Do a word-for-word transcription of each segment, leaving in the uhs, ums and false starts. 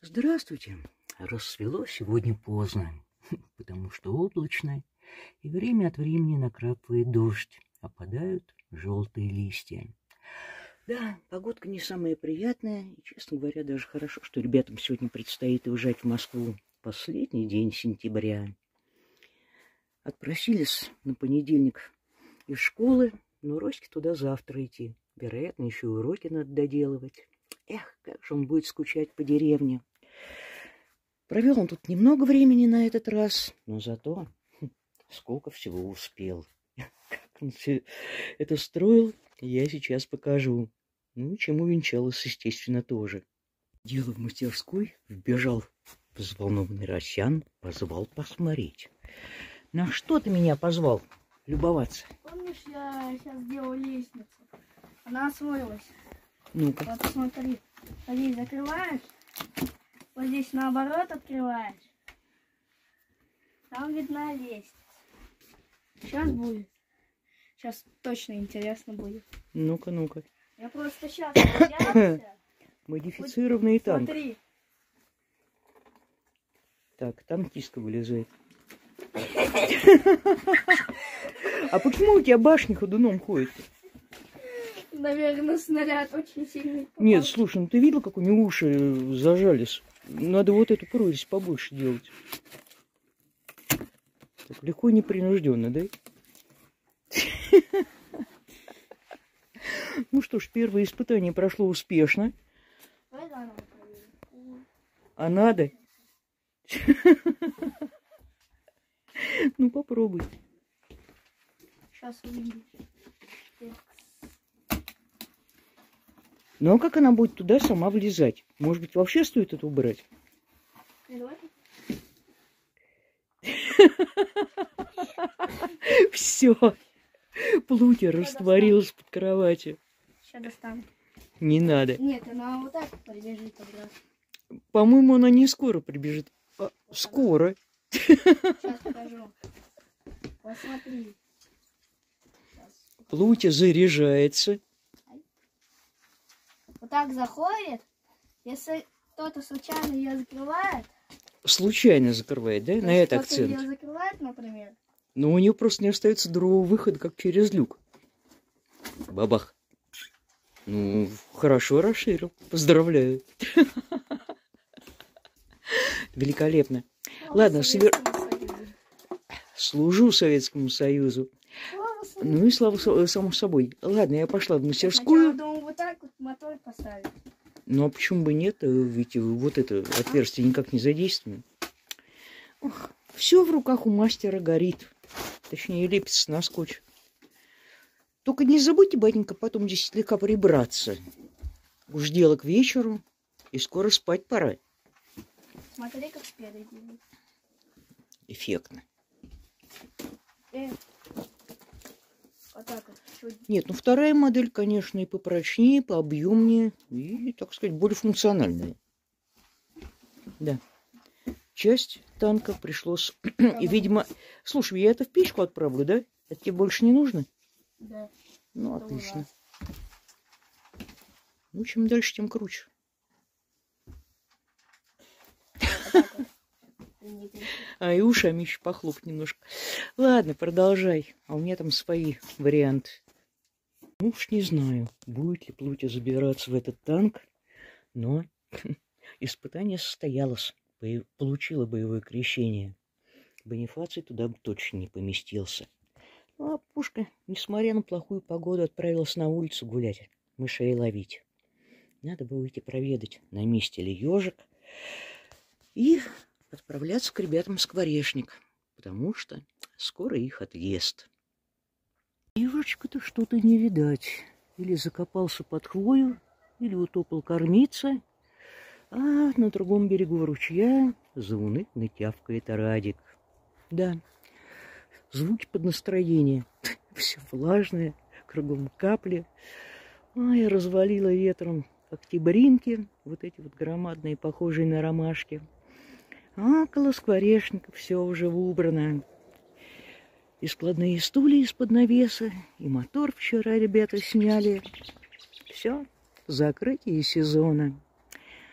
Здравствуйте. Рассвело сегодня поздно, потому что облачно, и время от времени накрапывает дождь, опадают желтые листья. Да, погодка не самая приятная, и, честно говоря, даже хорошо, что ребятам сегодня предстоит уезжать в Москву последний день сентября. Отпросились на понедельник из школы, но Роське туда завтра идти. Вероятно, еще и уроки надо доделывать. Эх, как же он будет скучать по деревне. Провел он тут немного времени на этот раз, но зато хм, сколько всего успел. Как он все это строил, я сейчас покажу. Ну, чему венчалось, естественно, тоже. Дело в мастерской, вбежал взволнованный Росян, позвал посмотреть. На что ты меня позвал любоваться? Помнишь, я сейчас делал лестницу? Она освоилась. Ну-ка. Вот посмотри. Вот здесь закрываешь. Вот здесь наоборот открываешь. Там видна лестница. Сейчас будет. Сейчас точно интересно будет. Ну-ка, ну-ка. Я просто сейчас боялся. Модифицированный Вот, танк. смотри. Так, танкистка вылезает. А почему у тебя башня ходуном ходит? Наверное, снаряд очень сильный попал. Нет, слушай, ну ты видел, как у него уши зажались? Надо вот эту прорезь побольше делать. Так легко и непринужденно, да? Ну что ж, первое испытание прошло успешно. А надо? Ну попробуй. Сейчас увидишь. Ну а как она будет туда сама влезать? Может быть, вообще стоит это убрать? Все. Плутья растворилась под кроватью. Сейчас достану. Не надо. Нет, она вот так прибежит тогда. По-моему, она не скоро прибежит. А, скоро. Сейчас покажу. Посмотри. Плутья заряжается. Вот так заходит. Если кто-то случайно ее закрывает. Случайно закрывает, да? На это акцент. Кто-то ее закрывает, например. Но у нее просто не остается другого выхода, как через люк. Бабах. Ну, хорошо расширил. Поздравляю. Великолепно. Ладно, свер... служу Советскому Союзу. Ну и слава само собой. Ладно, я пошла в мастерскую. Думаю, вот так вот мотор поставить. Ну а почему бы нет? Ведь вот это отверстие никак не задействовано. Ох, все в руках у мастера горит. Точнее, лепится на скотч. Только не забудьте, батенька, потом здесь слегка прибраться. Уж дело к вечеру, и скоро спать пора. Смотри, как спереди. Эффектно. Э, вот так вот. Чуть. Нет, ну вторая модель, конечно, и попрочнее, пообъемнее, и, так сказать, более функциональная. Да. Часть танка пришлось... И, видимо... Слушай, я это в печку отправлю, да? Это тебе больше не нужно? Да. Ну, отлично. Ну, чем дальше, тем круче. А и ушами еще похлоп немножко. Ладно, продолжай. А у меня там свои варианты. Ну уж не знаю, будет ли Плутья забираться в этот танк, но испытание состоялось. Получила боевое крещение. Бонифаций туда бы точно не поместился. Ну, а Пушка, несмотря на плохую погоду, отправилась на улицу гулять, мышей ловить. Надо было идти проведать, на месте ли ежик, и отправляться к ребятам в скворечник, потому что скоро их отъезд. Ежечка-то что-то не видать. Или закопался под хвою, или утопал кормиться, а на другом берегу ручья заунывно тявкает Радик. Да, звуки под настроение. Все влажное, кругом капли. Ой, развалило ветром октябринки, вот эти вот громадные, похожие на ромашки. А около скворечника все уже убрано. И складные стулья из-под навеса, и мотор вчера ребята сняли. Все, закрытие сезона.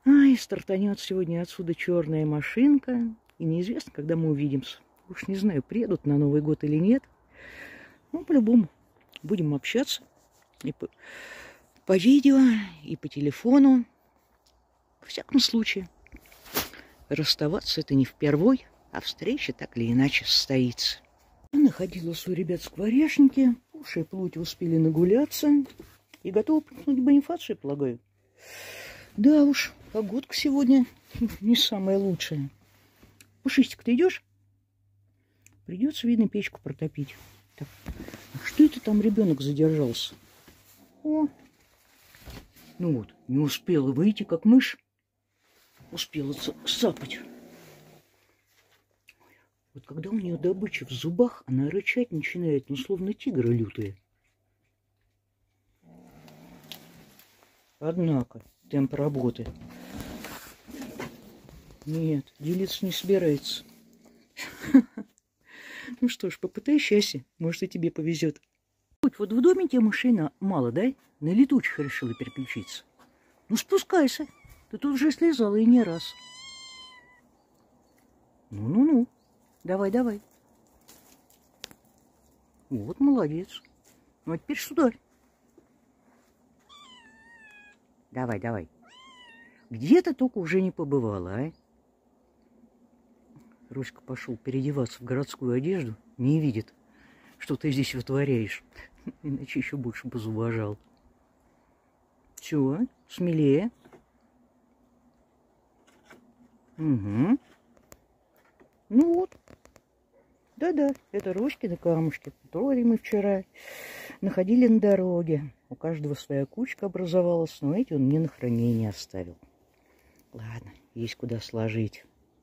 Ай, стартанет сегодня отсюда черная машинка. И неизвестно, когда мы увидимся. Уж не знаю, приедут на Новый год или нет. Ну, по-любому будем общаться. И по, по видео, и по телефону. Во всяком случае, расставаться это не впервой, а встреча так или иначе состоится. Я находилась у ребят в скворечнике. Пуша и Плутя успели нагуляться. И готовы пнуть Бонифацию, я полагаю. Да уж, погодка сегодня не самая лучшая. Пушистик, ты идешь? Придется, видно, печку протопить. Так, а что это там ребенок задержался? О, ну вот, не успела выйти, как мышь. Успела сапать. Вот когда у нее добыча в зубах, она рычать начинает, ну, словно тигры лютые. Однако, темп работы. Нет, делиться не собирается. Ну что ж, попытай счастье, может, и тебе повезет. Вот в доме тебе мышей мало, да? На летучих решила переключиться. Ну спускайся, ты тут уже слезала и не раз. Ну-ну-ну, давай-давай. Вот, молодец. Ну а теперь сюда. Давай, давай. Где ты только уже не побывала, а? Роська пошел переодеваться в городскую одежду, не видит, что ты здесь вытворяешь. Иначе еще больше бы зауважал. Все, смелее. Угу. Ну вот. Да-да, это Роськины камушки, которые мы вчера находили на дороге. У каждого своя кучка образовалась, но эти он мне на хранение оставил. Ладно, есть куда сложить.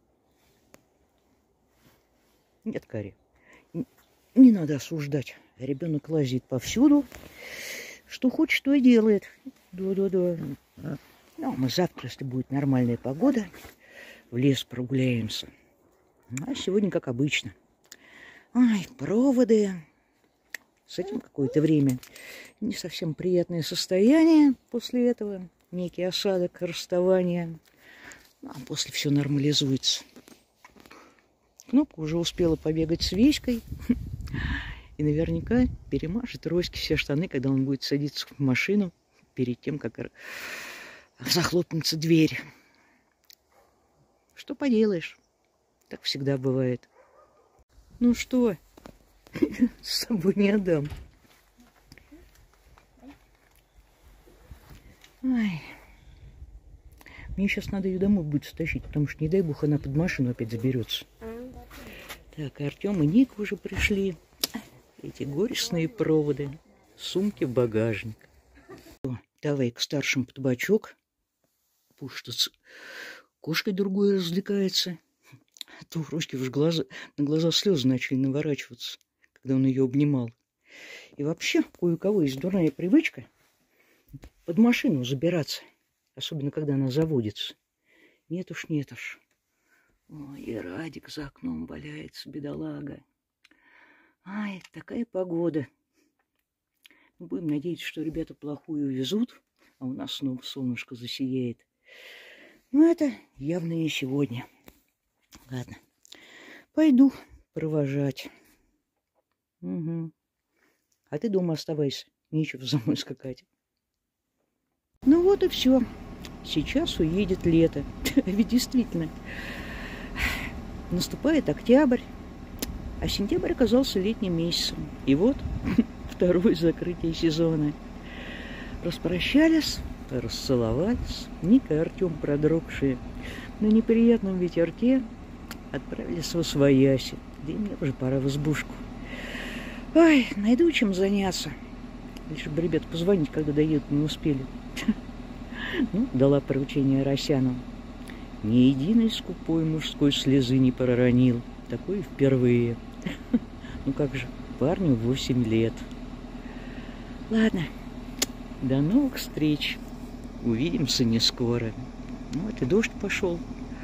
Нет, Кари, не надо осуждать. Ребенок лазит повсюду. Что хочет, то и делает. Да-да-да. Ну, мы завтра, если будет нормальная погода, в лес прогуляемся. А сегодня, как обычно. Ай, проводы. С этим какое-то время не совсем приятное состояние после этого. Некий осадок, расставание. А после все нормализуется. Кнопка уже успела побегать с Веськой. И наверняка перемажет Роське все штаны, когда он будет садиться в машину перед тем, как захлопнется дверь. Что поделаешь? Так всегда бывает. Ну что, с собой не отдам. Ай. Мне сейчас надо ее домой будет стащить, потому что, не дай бог, она под машину опять заберется. Так, Артем и Ник уже пришли. Эти горестные проводы. Сумки в багажник. О, давай к старшим под бочок. Пусть что с кошкой другой развлекается. А то у Роськи уже глаза, на глаза слезы начали наворачиваться, когда он ее обнимал. И вообще, кое у кого есть дурная привычка под машину забираться. Особенно, когда она заводится. Нет уж, нет уж. Ой, и Радик за окном валяется, бедолага. Ай, такая погода. Будем надеяться, что ребята плохую увезут, а у нас снова солнышко засияет. Но это явно не сегодня. Ладно, пойду провожать. Угу. А ты дома оставайся, нечего за мной скакать. Ну вот и все. Сейчас уедет лето. Ведь действительно, наступает октябрь, а сентябрь оказался летним месяцем. И вот второе закрытие сезона. Распрощались, расцеловались. Ника и Артем, продрогшие на неприятном ветерке, отправились в освояси. Да и мне уже пора в избушку. Ой, найду чем заняться. Лишь бы ребят позвонить, когда доедут, не успели. Ну, дала поручение Росяну. Ни единой скупой мужской слезы не проронил. Такое впервые. Ну как же, парню восемь лет. Ладно, до новых встреч. Увидимся не скоро. Вот и дождь пошел.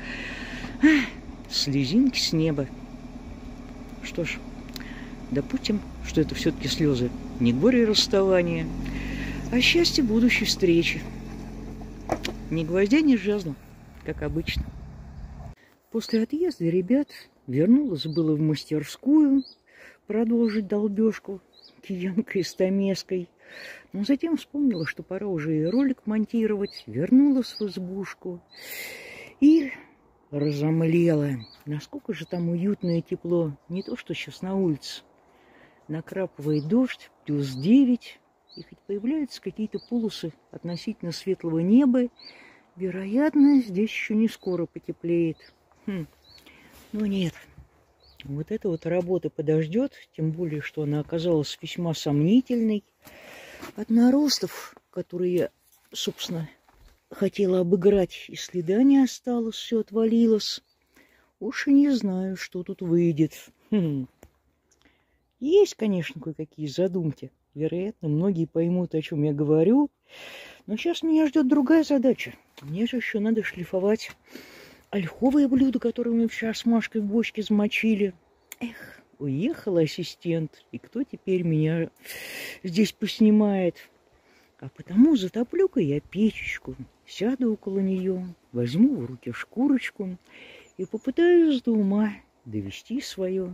Слезинки с неба. Что ж, допустим, что это все-таки слезы не горе расставания, а счастье будущей встречи. Ни гвоздя, ни жезла. как обычно. После отъезда ребят вернулась было в мастерскую продолжить долбежку киянкой с томеской. Но затем вспомнила, что пора уже и ролик монтировать, вернулась в избушку и разомлела. Насколько же там уютно и тепло. Не то, что сейчас на улице. Накрапывает дождь, плюс девять. И хоть появляются какие-то полосы относительно светлого неба, вероятно, здесь еще не скоро потеплеет. Хм. Но нет. Вот эта вот работа подождет, тем более, что она оказалась весьма сомнительной. От наростов, которые я, собственно, хотела обыграть, и следа не осталось, все отвалилось. Уж и не знаю, что тут выйдет. Хм. Есть, конечно, кое-какие задумки. Вероятно, многие поймут, о чем я говорю. Но сейчас меня ждет другая задача. Мне же еще надо шлифовать ольховое блюдо, которое мы вчера с Машкой в бочке замочили. Эх, уехал ассистент. И кто теперь меня здесь поснимает? А потому затоплю-ка я печечку, сяду около нее, возьму в руки шкурочку и попытаюсь до ума довести свое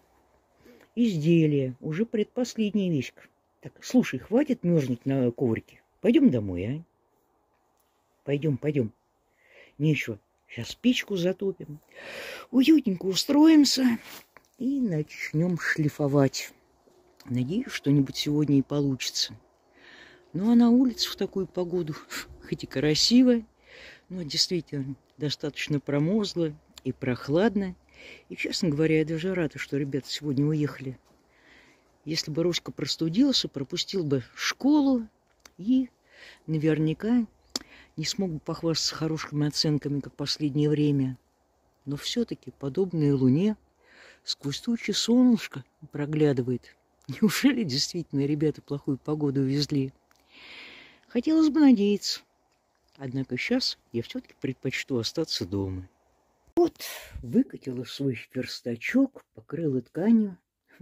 изделие. Уже предпоследняя вещка. Так, слушай, хватит мерзнуть на коврике. Пойдем домой, а? Пойдем, пойдем. Нечего. Сейчас печку затопим. Уютненько устроимся и начнем шлифовать. Надеюсь, что-нибудь сегодня и получится. Ну, а на улице в такую погоду, хоть и красиво, но действительно достаточно промозгло и прохладно. И, честно говоря, я даже рада, что ребята сегодня уехали. Если бы Роська простудился, пропустил бы школу и наверняка не смог бы похвастаться хорошими оценками, как в последнее время. Но все-таки подобное луне сквозь тучи солнышко проглядывает. Неужели действительно ребята плохую погоду увезли? Хотелось бы надеяться. Однако сейчас я все-таки предпочту остаться дома. Вот, выкатила свой верстачок, покрыла тканью,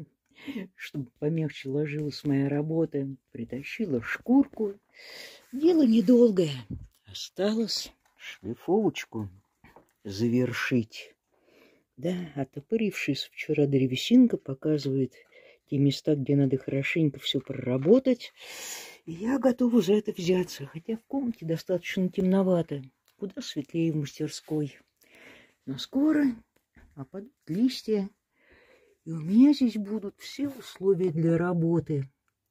чтобы помягче ложилась моя работа. Притащила шкурку. Дело недолгое. Осталось шлифовочку завершить. Да, оттопырившись вчера древесинка показывает те места, где надо хорошенько все проработать. И я готова за это взяться, хотя в комнате достаточно темновато, куда светлее в мастерской. Но скоро опадут листья, и у меня здесь будут все условия для работы.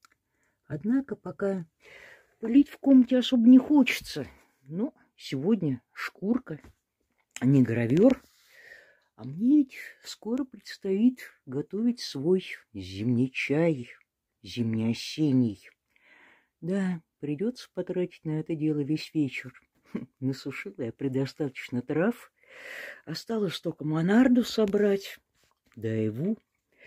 Однако пока пылить в комнате особо не хочется. Но сегодня шкурка, а не гравер. А мне ведь скоро предстоит готовить свой зимний чай, зимне-осенний. Да, придется потратить на это дело весь вечер. Насушила я предостаточно трав. Осталось только монарду собрать, да айву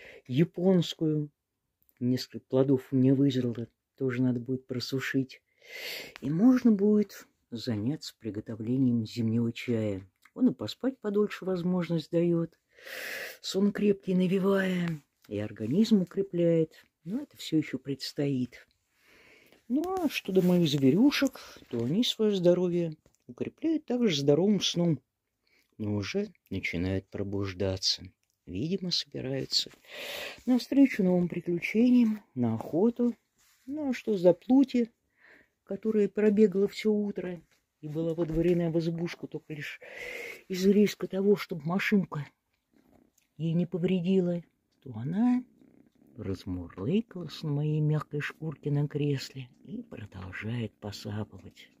японскую. Несколько плодов у меня вызрело, тоже надо будет просушить. И можно будет заняться приготовлением зимнего чая. Он и поспать подольше возможность дает. Сон крепкий навевая, и организм укрепляет. Но это все еще предстоит. Ну, а что до моих зверюшек, то они свое здоровье укрепляют также здоровым сном. Но уже начинают пробуждаться. Видимо, собираются навстречу новым приключениям, на охоту. Ну, а что за плутье, которая пробегала все утро и была водворена в избушку только лишь из риска того, чтобы машинка ей не повредила, то она размурлыкалась на моей мягкой шкурке на кресле и продолжает посапывать.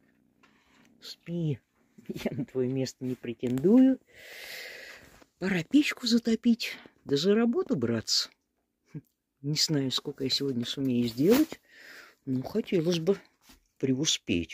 Спи, я на твое место не претендую. Пора печку затопить, да за работу браться. Не знаю, сколько я сегодня сумею сделать, но хотелось бы преуспеть.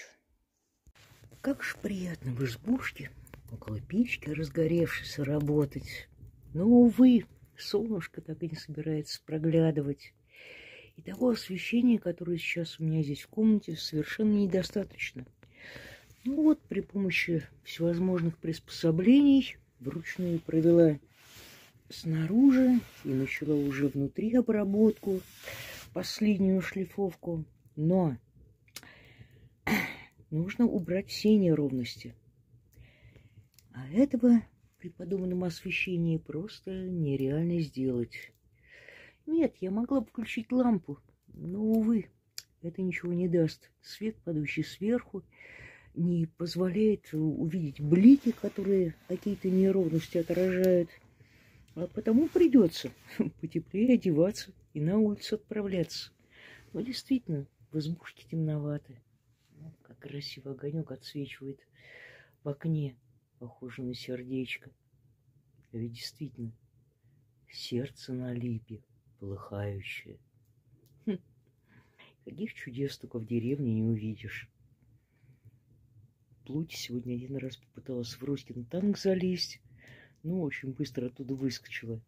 Как же приятно в избушке около печки разгоревшейся работать. Но, увы, солнышко так и не собирается проглядывать. И того освещения, которое сейчас у меня здесь в комнате, совершенно недостаточно. Ну вот, при помощи всевозможных приспособлений вручную провела снаружи и начала уже внутри обработку, последнюю шлифовку. Но нужно убрать все неровности. А этого при подобном освещении просто нереально сделать. Нет, я могла бы включить лампу, но, увы, это ничего не даст. Свет, падающий сверху, не позволяет увидеть блики, которые какие-то неровности отражают. А потому придется потеплее одеваться и на улицу отправляться. Но действительно, в избушке темновато. Ну, как красиво огонек отсвечивает в окне, похоже на сердечко. А ведь действительно, сердце на липе, полыхающее. Хм. Каких чудес только в деревне не увидишь. Плуть сегодня один раз попыталась в Роськин танк залезть, но очень быстро оттуда выскочила.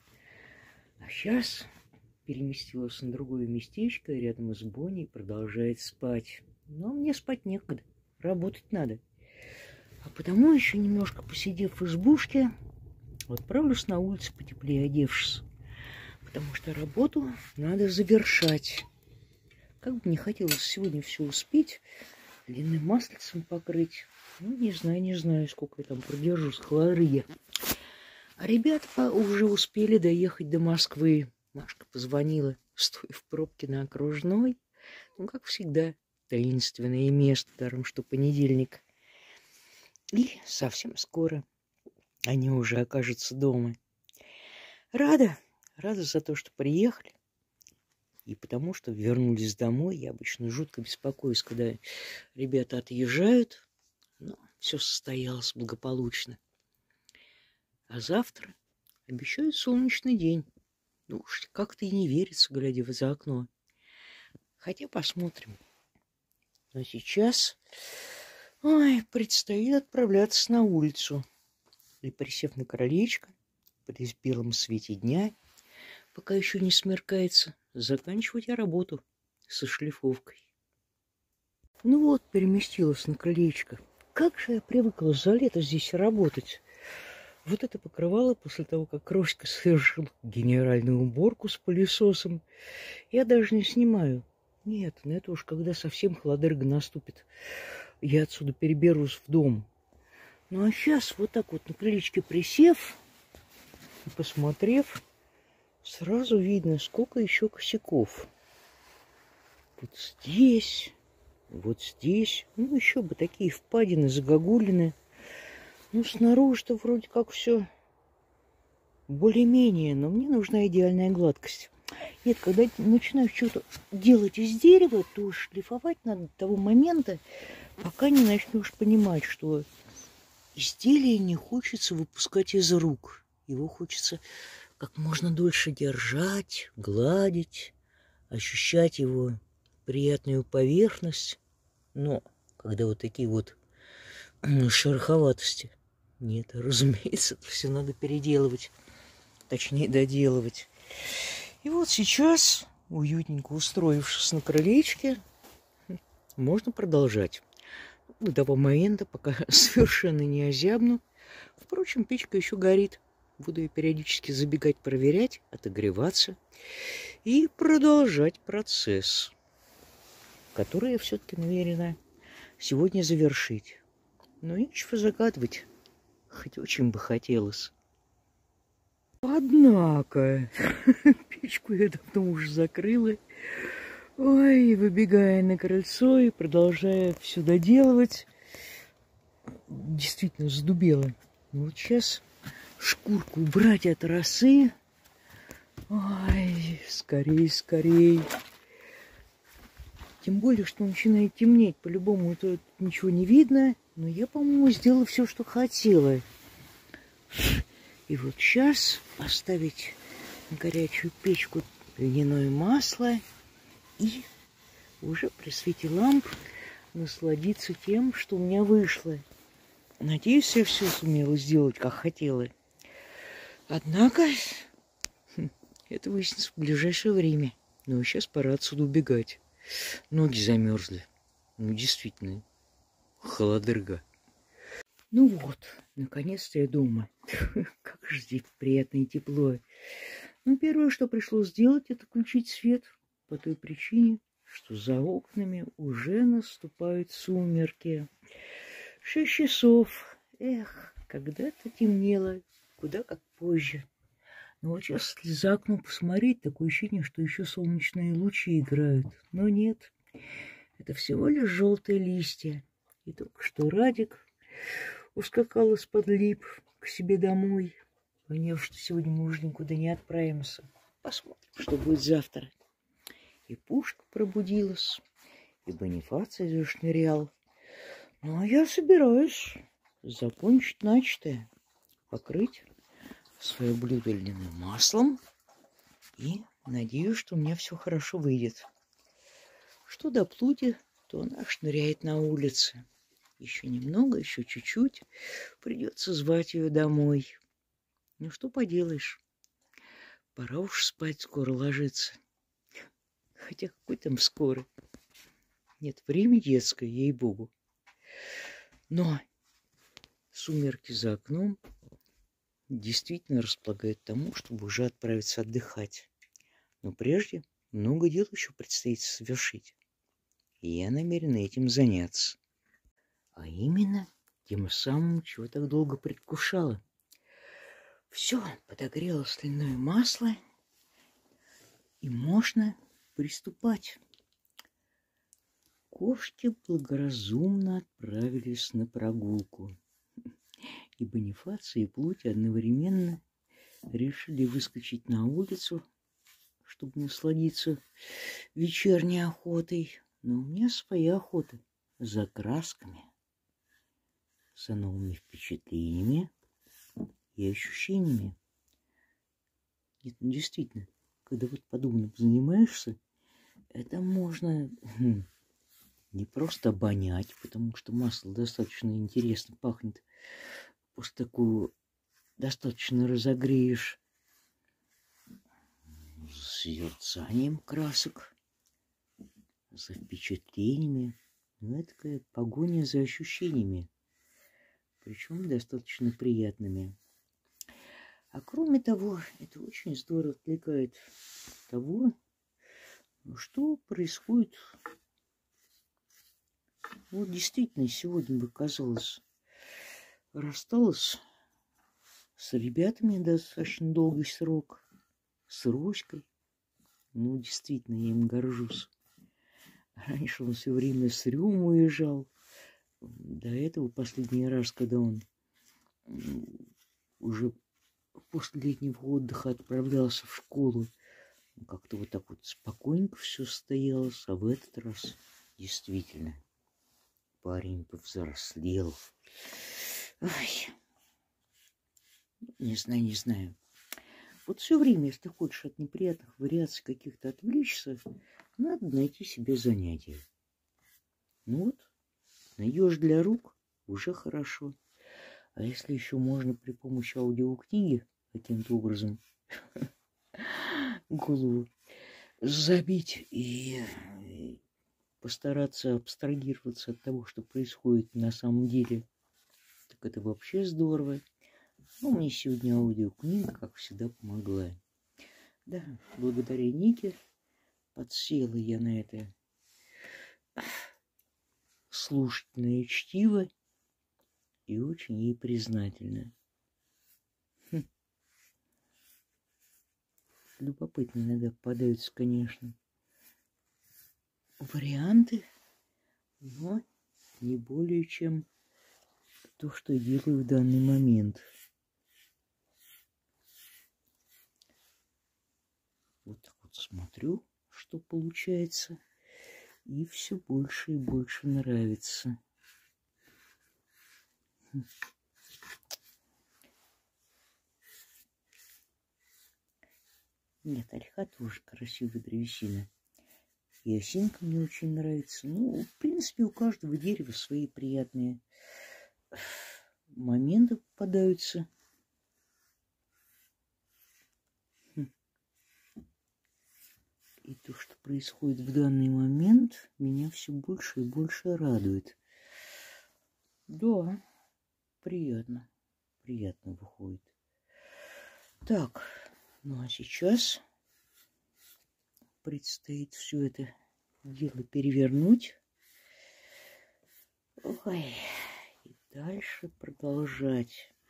А сейчас переместилась на другое местечко рядом с Боней и продолжает спать. Но мне спать некогда, работать надо. А потому, еще немножко посидев в избушке, отправлюсь на улицу потеплее одевшись. Потому что работу надо завершать. Как бы не хотелось сегодня все успеть, длинным маслицем покрыть. Ну, не знаю, не знаю, сколько я там продержусь, хлоры. А ребята уже успели доехать до Москвы. Машка позвонила, стоя в пробке на Окружной. Ну, как всегда, таинственное место, даром что понедельник. И совсем скоро они уже окажутся дома. Рада, рада за то, что приехали. И потому что вернулись домой. Я обычно жутко беспокоюсь, когда ребята отъезжают. Но все состоялось благополучно. А завтра обещают солнечный день. Ну уж как-то и не верится, глядя за окно. Хотя посмотрим. Но сейчас, ой, предстоит отправляться на улицу. И, присев на крылечко, при белом свете дня, пока еще не смеркается, заканчивать я работу со шлифовкой. Ну вот, переместилась на крылечко. Как же я привыкла за лето здесь работать. Вот это покрывало после того, как Роська совершил генеральную уборку с пылесосом, я даже не снимаю. Нет, ну это уж когда совсем холодырга наступит. Я отсюда переберусь в дом. Ну а сейчас вот так вот на крылечке присев и посмотрев, сразу видно, сколько еще косяков. Вот здесь, вот здесь, ну еще бы такие впадины, загогулины. Ну, снаружи-то вроде как все более-менее, но мне нужна идеальная гладкость. Нет, когда начинаешь что-то делать из дерева, то шлифовать надо до того момента, пока не начнешь понимать, что изделие не хочется выпускать из рук. Его хочется как можно дольше держать, гладить, ощущать его приятную поверхность. Но когда вот такие вот шероховатости, нет, разумеется, это все надо переделывать, точнее доделывать. И вот сейчас, уютненько устроившись на крылечке, можно продолжать. До того момента, пока совершенно не озябну. Впрочем, печка еще горит. Буду ее периодически забегать, проверять, отогреваться и продолжать процесс, который я все-таки намерена сегодня завершить. Но нечего загадывать, хоть очень бы хотелось. Однако, печку я давно уже закрыла. Ой, выбегая на крыльцо и продолжая все доделывать, действительно задубела. Вот сейчас шкурку убрать от росы. Ой, скорей, скорей. Тем более, что начинает темнеть. По-любому тут ничего не видно. Но я, по-моему, сделала все, что хотела. И вот сейчас поставить на горячую печку льняное масло и уже при свете ламп насладиться тем, что у меня вышло. Надеюсь, я все сумела сделать, как хотела. Однако, это выяснится в ближайшее время. Но сейчас пора отсюда убегать. Ноги замерзли. Ну, действительно, холодырга. Ну вот, наконец-то я дома. Как же здесь приятно и тепло. Ну, первое, что пришлось сделать, это включить свет. По той причине, что за окнами уже наступают сумерки. Шесть часов. Эх, Когда-то темнело, куда как позже. Но вот сейчас, если за окном посмотреть, такое ощущение, что еще солнечные лучи играют. Но нет, это всего лишь желтые листья. И только что Радик ускакал из-под лип к себе домой, поняв, что сегодня мы уже никуда не отправимся. Посмотрим, что будет завтра. И Пушка пробудилась, и Бонифаций зашнырял. Ну, а я собираюсь закончить начатое, покрыть свое блюдо льняным маслом, и надеюсь, что у меня все хорошо выйдет. Что до Плути, то она шныряет на улице. Еще немного, еще чуть-чуть, придется звать ее домой. Ну, что поделаешь, пора уж спать, скоро ложиться. Хотя какой там скоро. Нет, время детское, ей-богу. Но сумерки за окном действительно располагают к тому, чтобы уже отправиться отдыхать. Но прежде много дел еще предстоит совершить. И я намерен этим заняться. А именно тем самым, чего так долго предвкушала. Все, подогрелось льняное масло, и можно приступать. Кошки благоразумно отправились на прогулку. И Бонифаций, и Плути одновременно решили выскочить на улицу, чтобы насладиться вечерней охотой. Но у меня своя охота за красками, за новыми впечатлениями и ощущениями. Нет, ну действительно, когда вот подобным занимаешься, это можно хм, не просто обонять, потому что масло достаточно интересно пахнет. После такого достаточно разогреешь с созерцанием красок, за впечатлениями. Ну, это такая погоня за ощущениями, причем достаточно приятными. А кроме того, это очень здорово отвлекает от того, что происходит. Вот действительно, сегодня бы, казалось, рассталась с ребятами достаточно долгий срок, с Роськой. Ну, действительно, я им горжусь. Раньше он все время с Рюм уезжал. До этого последний раз, когда он уже после летнего отдыха отправлялся в школу, как-то вот так вот спокойненько все состоялось. А в этот раз действительно парень повзрослел. Ой, не знаю, не знаю. Вот все время, если хочешь от неприятных вариаций каких-то отвлечься, надо найти себе занятие. Ну вот, найдешь для рук, уже хорошо. А если еще можно при помощи аудиокниги каким-то образом голову забить и постараться абстрагироваться от того, что происходит на самом деле, так это вообще здорово. Ну, мне сегодня аудиокнига, как всегда, помогла. Да, благодаря Нике подсела я на это слушательное чтиво и очень ей признательна. Хм. Любопытно иногда попадаются, конечно, варианты, но не более чем то, что я делаю в данный момент. Вот так вот смотрю, что получается, и все больше и больше нравится. Нет, ольха тоже красивая древесина. И осинка мне очень нравится. Ну, в принципе, у каждого дерева свои приятные моменты попадаются. И то, что происходит в данный момент, меня все больше и больше радует. Да, приятно. Приятно выходит. Так, ну а сейчас предстоит все это дело перевернуть. Ой, и дальше продолжать.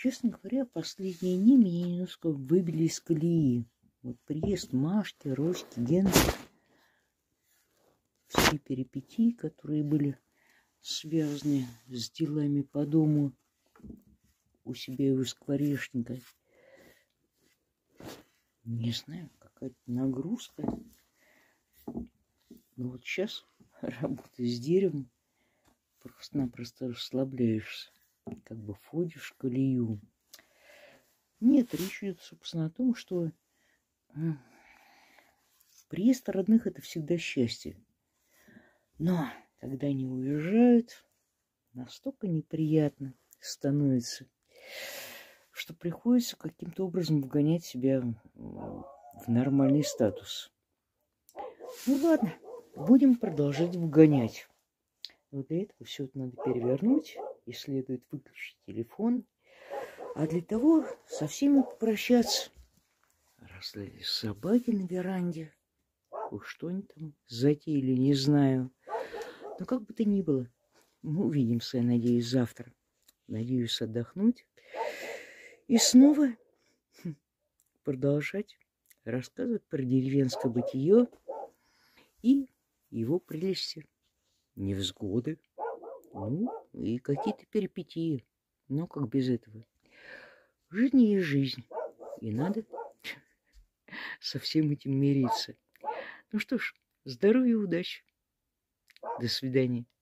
Честно говоря, последние дни меня немножко выбили из колеи. Вот приезд Машки, Роськи, Гены, все перипетии, которые были связаны с делами по дому у себя и у скворечника. Не знаю, какая-то нагрузка. Но вот сейчас, работая с деревом, просто-напросто расслабляешься, как бы входишь в колею. Нет, речь идет, собственно, о том, что приезд родных – это всегда счастье. Но когда они уезжают, настолько неприятно становится, что приходится каким-то образом вгонять себя в нормальный статус. Ну ладно, будем продолжать вгонять. Вот для этого все это надо перевернуть, и следует выключить телефон. А для того со всеми попрощаться. Росли собаки на веранде. Уж что они там затеяли, не знаю. Но как бы то ни было, мы увидимся, я надеюсь, завтра. Надеюсь отдохнуть. И снова продолжать рассказывать про деревенское бытие и его прелести, невзгоды, ну и какие-то перипетии. Но как без этого? Жизнь есть жизнь, и надо со всем этим мириться. Ну что ж, здоровья и удачи. До свидания.